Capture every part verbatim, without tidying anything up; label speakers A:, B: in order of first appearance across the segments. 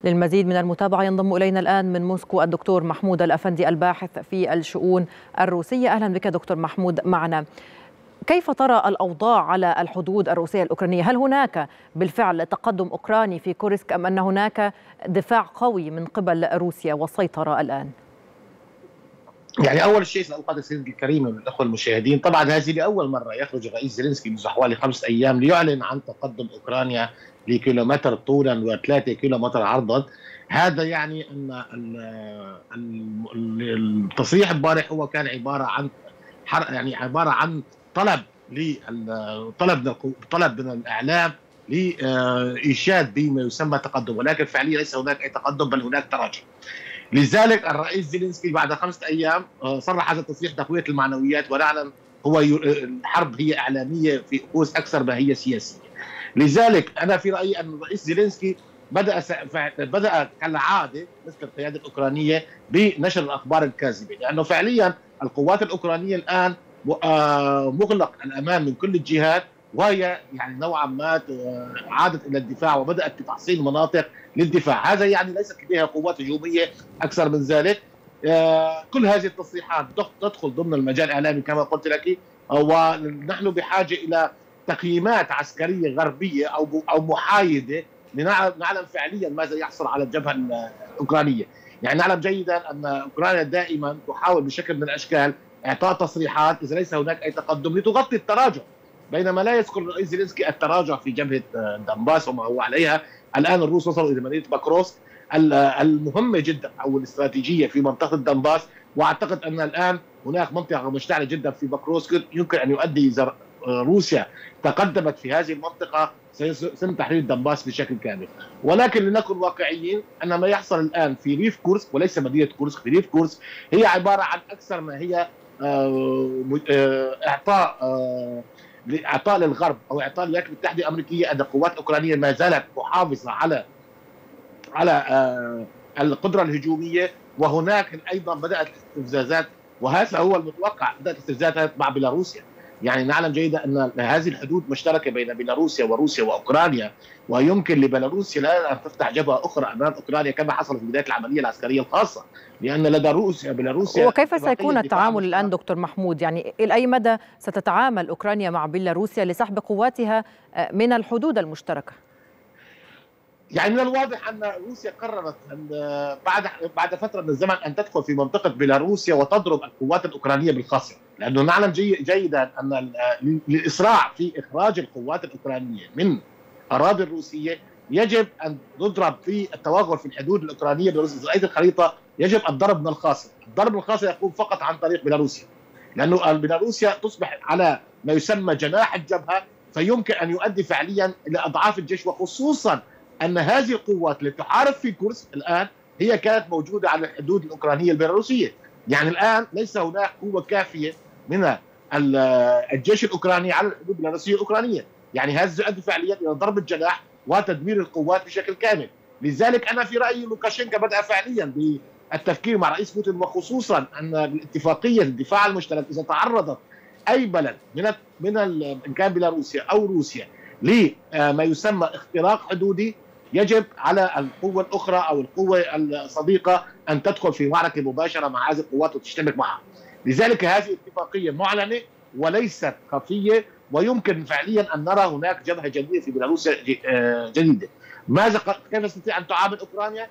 A: للمزيد من المتابعة ينضم إلينا الآن من موسكو الدكتور محمود الأفندي الباحث في الشؤون الروسية. أهلا بك دكتور محمود معنا. كيف ترى الأوضاع على الحدود الروسية الأوكرانية؟ هل هناك بالفعل تقدم أوكراني في كورسك أم أن هناك دفاع قوي من قبل روسيا والسيطرة الآن؟
B: يعني أول شيء سأقدم سيدي الكريم من الأخوة المشاهدين، طبعا هذه لأول مرة يخرج الرئيس زيلينسكي منذ حوالي خمس أيام ليعلن عن تقدم أوكرانيا لكيلومتر طولا وثلاثة كيلومتر عرضا. هذا يعني أن التصريح البارح هو كان عبارة عن يعني عبارة عن طلب طلب طلب من الإعلام لإيشاد بما يسمى تقدم، ولكن فعليا ليس هناك أي تقدم بل هناك تراجع. لذلك الرئيس زيلينسكي بعد خمسة أيام صرح هذا التصريح تقوية المعنويات، ونعلم هو الحرب هي إعلامية في قوس أكثر ما هي سياسية. لذلك أنا في رأيي أن الرئيس زيلينسكي بدأ بدأ كالعادة مثل القيادة الأوكرانية بنشر الأخبار الكاذبة، لأنه فعليا القوات الأوكرانية الآن مغلق الأمام من كل الجهات، وهي يعني نوعا ما عادت الى الدفاع وبدات بتحصيل مناطق للدفاع. هذا يعني ليست لديها قوات هجوميه اكثر من ذلك. كل هذه التصريحات تدخل ضمن المجال الاعلامي كما قلت لك، ونحن بحاجه الى تقييمات عسكريه غربيه او او محايده لنعلم فعليا ماذا يحصل على الجبهه الاوكرانيه. يعني نعلم جيدا ان اوكرانيا دائما تحاول بشكل من الاشكال اعطاء تصريحات اذا ليس هناك اي تقدم لتغطي التراجع، بينما لا يذكر الرئيس زيلينسكي التراجع في جبهه دنباس وما هو عليها. الان الروس وصلوا الى مدينه باكروسك المهمه جدا او الاستراتيجيه في منطقه دنباس، واعتقد ان الان هناك منطقه مشتعله جدا في باكروسك يمكن ان يؤدي اذا روسيا تقدمت في هذه المنطقه سيتم تحرير دنباس بشكل كامل. ولكن لنكن واقعيين ان ما يحصل الان في ريف كورسك وليس مدينه كورسك، في ريف كورسك هي عباره عن اكثر ما هي اعطاء اعطاء للغرب او اعطاء للولايات المتحده الامريكيه ان القوات الاوكرانيه ما زالت محافظه على على القدره الهجوميه، وهناك ايضا بدات الاستفزازات، وهذا هو المتوقع، بدات الاستفزازات مع بيلاروسيا. يعني نعلم جيدا ان هذه الحدود مشتركه بين بيلاروسيا وروسيا واوكرانيا، ويمكن لبيلاروسيا الان ان تفتح جبهه اخرى امام اوكرانيا كما حصل في بدايه العمليه العسكريه الخاصه، لان لدى روسيا بيلاروسيا.
A: وكيف سيكون التعامل الان دكتور محمود؟ يعني الى اي مدى ستتعامل اوكرانيا مع بيلاروسيا لسحب قواتها من الحدود المشتركه؟
B: يعني من الواضح ان روسيا قررت ان بعد بعد فتره من الزمن ان تدخل في منطقه بيلاروسيا وتضرب القوات الاوكرانيه بالخاصه، لانه نعلم جي جيدا ان للاسراع في اخراج القوات الاوكرانيه من اراضي الروسيه يجب ان نضرب في التوغل في الحدود الاوكرانيه بروسيا. رأيت الخريطه يجب الضرب من الخاصه، الضرب من الخاصه يكون فقط عن طريق بيلاروسيا، لانه بيلاروسيا تصبح على ما يسمى جناح الجبهه، فيمكن ان يؤدي فعليا الى اضعاف الجيش، وخصوصا ان هذه القوات التي تحارب في كورسك الان هي كانت موجوده على الحدود الاوكرانيه البيلاروسيه. يعني الان ليس هناك قوه كافيه من الجيش الاوكراني على الحدود البيلاروسيه الاوكرانيه، يعني هذا يؤدي فعليا الى ضرب الجناح وتدمير القوات بشكل كامل. لذلك انا في رايي لوكاشينكا بدا فعليا بالتفكير مع رئيس بوتين، وخصوصا ان الاتفاقيه الدفاع المشترك اذا تعرضت اي بلد من من ان كان بيلاروسيا او روسيا لما يسمى اختراق حدودي، يجب على القوة الأخرى أو القوة الصديقة أن تدخل في معركة مباشرة مع هذه القوات وتشتبك معها. لذلك هذه اتفاقية معلنة وليست خفية، ويمكن فعليا أن نرى هناك جبهة جديدة في بيلاروسيا جديدة. ماذا كيف تستطيع أن تعامل أوكرانيا؟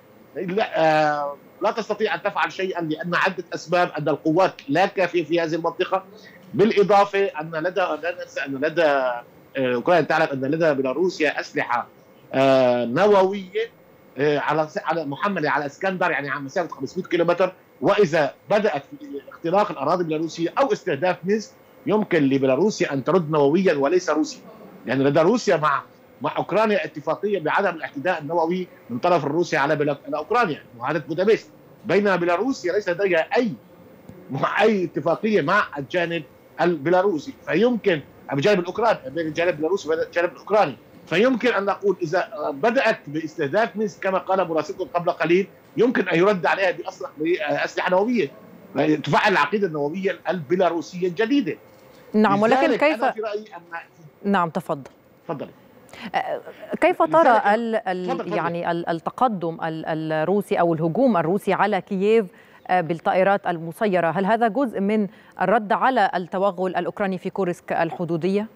B: لا, لا تستطيع أن تفعل شيئا لأن عدة أسباب، أن القوات لا كافية في هذه المنطقة، بالإضافة أن لدى لا ننسى أن لدى اوكرانيا تعلم ان لدى بيلاروسيا اسلحه آه نوويه آه على على محمله على اسكندر، يعني على مسافه خمسمئة كيلومتر، واذا بدات في اختراق الاراضي البيلاروسيه او استهداف مينسك يمكن لبيلاروسيا ان ترد نوويا وليس روسيا، لان يعني لدى روسيا مع مع اوكرانيا اتفاقيه بعدم الاعتداء النووي من طرف روسيا على بلا... على اوكرانيا، معاهده بودابست، بينما بيلاروسيا ليس لديها اي مع اي اتفاقيه مع الجانب البيلاروسي، فيمكن بجانب الاوكراني بين الجانب البيلاروسي والجانب الاوكراني، فيمكن ان نقول اذا بدات باستهداف مينسك كما قال مراسلكم قبل قليل يمكن ان يرد عليها باسلحه نوويه تفعل العقيده النوويه البيلاروسيه الجديده.
A: نعم، ولكن كيف؟
B: أنا في رأيي أن...
A: نعم تفضل.
B: تفضل.
A: كيف ترى ال ال يعني التقدم الروسي أو الهجوم الروسي على كييف بالطائرات المسيرة؟ هل هذا جزء من الرد على التوغل الأوكراني في كورسك الحدودية؟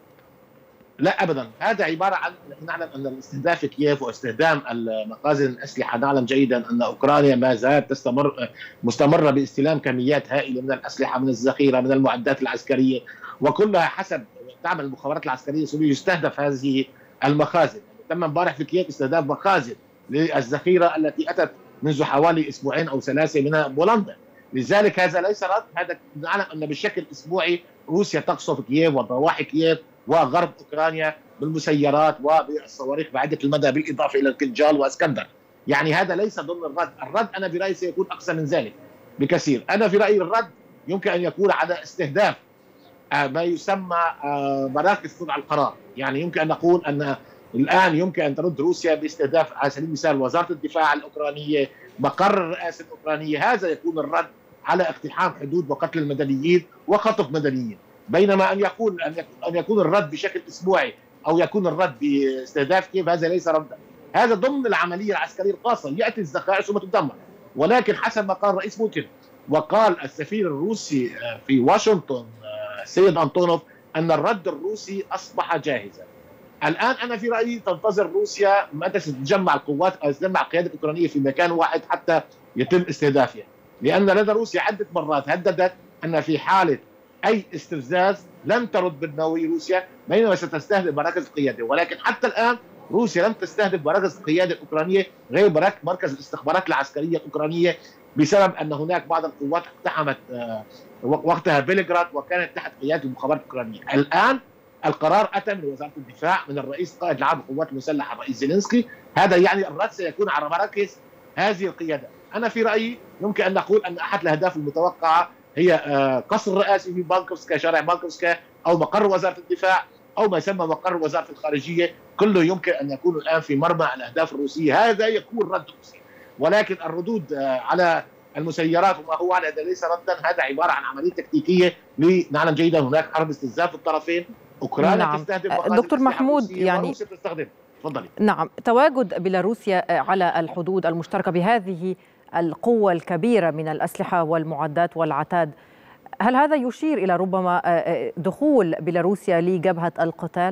B: لا أبدا، هذا عبارة عن، نعلم أن الاستهداف كييف واستخدام المخازن الأسلحة، نعلم جيدا أن أوكرانيا ما زالت تستمر مستمرة باستلام كميات هائلة من الأسلحة، من الذخيرة، من المعدات العسكرية، وكلها حسب تعمل المخابرات العسكرية السورية يستهدف هذه المخازن. تم امبارح في كييف استهداف مخازن للذخيرة التي أتت منذ حوالي أسبوعين أو ثلاثة من بولندا. لذلك هذا ليس رد، هذا نعلم أن بشكل أسبوعي روسيا تقصف كييف وضواحي كييف وغرب أوكرانيا بالمسيرات وبالصواريخ بعدة المدى، بالإضافة إلى الكنجال واسكندر. يعني هذا ليس ضمن الرد. الرد أنا برأيي سيكون أقصى من ذلك بكثير. أنا في رأيي الرد يمكن أن يكون على استهداف ما يسمى مراكز صنع القرار. يعني يمكن أن نقول أن الآن يمكن أن ترد روسيا باستهداف على سبيل المثال وزارة الدفاع الأوكرانية، مقر الرئاسة الأوكرانية. هذا يكون الرد على اقتحام حدود وقتل المدنيين وخطف مدنيين. بينما أن يكون أن يكون الرد بشكل أسبوعي أو يكون الرد باستهداف كييف، هذا ليس ردا. هذا ضمن العملية العسكرية الخاصة، يأتي الذخائر ثم تدمر. ولكن حسب ما قال رئيس بوتين وقال السفير الروسي في واشنطن سيد أنطونوف أن الرد الروسي أصبح جاهزا. الآن أنا في رأيي تنتظر روسيا متى ستجمع القوات أو تجمع القيادة الأوكرانية في مكان واحد حتى يتم استهدافها، لأن لدى روسيا عدة مرات هددت أن في حالة أي استفزاز لن ترد بالنووي روسيا، بينما ستستهدف مراكز القيادة. ولكن حتى الآن روسيا لم تستهدف مراكز القيادة الأوكرانية غير مركز الاستخبارات العسكرية الأوكرانية، بسبب أن هناك بعض القوات اقتحمت وقتها بلغراد وكانت تحت قيادة المخابرات الأوكرانية. الآن القرار أتى من وزارة الدفاع من الرئيس قائد العام للقوات المسلحة الرئيس زيلينسكي. هذا يعني الرد سيكون على مراكز هذه القيادة. أنا في رأيي يمكن أن نقول أن أحد الأهداف المتوقعة هي قصر رئاسي في بانكوفسكا، شارع بانكوفسكا، أو مقر وزارة الدفاع، أو ما يسمى مقر وزارة الخارجية. كله يمكن أن يكون الآن في مرمى الأهداف الروسية. هذا يكون رد روسي. ولكن الردود على المسيرات وما هو على هذا ليس ردا، هذا عبارة عن عملية تكتيكية. لنعلم جيدا هناك حرب استنزاف الطرفين، أوكرانيا نعم. تستهدف
A: دكتور محمود، يعني
B: وروسيا تستخدم. تفضلي.
A: نعم، تواجد بيلاروسيا على الحدود المشتركة بهذه القوة الكبيرة من الأسلحة والمعدات والعتاد، هل هذا يشير إلى ربما دخول بيلاروسيا لجبهة القتال؟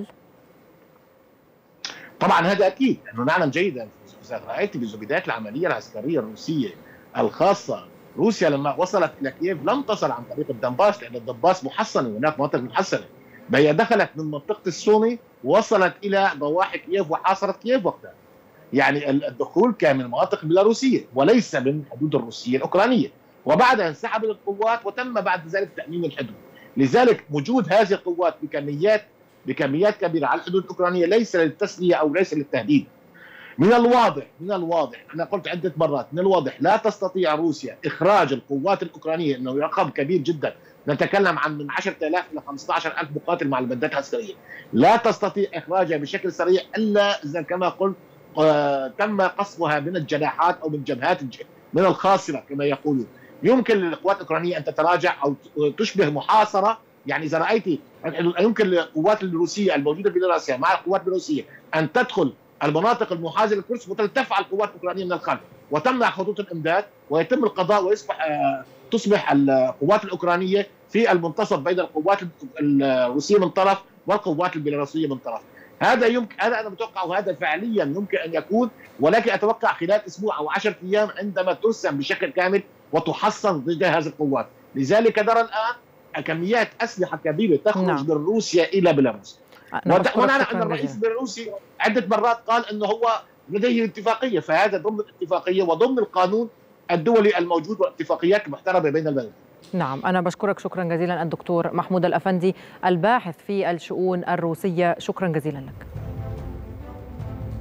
B: طبعا هذا أكيد، نحن نعلم جيدا. رأيت بداية العملية العسكرية الروسية الخاصة، روسيا لما وصلت إلى كييف لم تصل عن طريق الدنباس، لأن الدنباس محصنة وهناك مناطق محصنة. هي دخلت من منطقة السومي ووصلت إلى ضواحي كييف وحاصرت كييف وقتها. يعني الدخول كان من المناطق البيلاروسية وليس من الحدود الروسية الأوكرانية، وبعدها انسحبت القوات وتم بعد ذلك تأمين الحدود. لذلك وجود هذه القوات بكميات بكميات كبيرة على الحدود الأوكرانية ليس للتسلية أو ليس للتهديد. من الواضح من الواضح أنا قلت عدة مرات، من الواضح لا تستطيع روسيا إخراج القوات الأوكرانية، إنه رقم كبير جدا، نتكلم عن من عشرة آلاف إلى خمسة عشر ألف مقاتل مع المعدات العسكرية، لا تستطيع إخراجها بشكل سريع إلا إذا كما قلت آه تم قصفها من الجناحات أو من جبهات من الخاصرة كما يقولون. يمكن للقوات الأوكرانية أن تتراجع أو تشبه محاصرة. يعني إذا رأيتي يمكن للقوات الروسية الموجودة في بيلاروسيا مع القوات الروسية أن تدخل المناطق المحاذية للكرسك وتلتف على القوات الأوكرانية من الخلف وتمنع خطوط الإمداد، ويتم القضاء ويصبح آه تصبح القوات الأوكرانية في المنتصف بين القوات الروسية من طرف والقوات البيلاروسية من طرف. هذا يمكن، هذا أنا متوقع وهذا فعليا يمكن أن يكون، ولكن أتوقع خلال أسبوع أو عشرة أيام عندما ترسم بشكل كامل وتحصن ضد هذه القوات. لذلك نرى الآن كميات أسلحة كبيرة تخرج نعم. من روسيا إلى بيلاروس. ونعلم أن الرئيس البيلاروسي عدة مرات قال أنه هو لديه اتفاقية، فهذا ضمن الاتفاقية وضمن القانون الدولي الموجود والاتفاقيات المحترمة بين البلدين.
A: نعم، أنا بشكرك شكرا جزيلا الدكتور محمود الأفندي الباحث في الشؤون الروسية، شكرا جزيلا لك.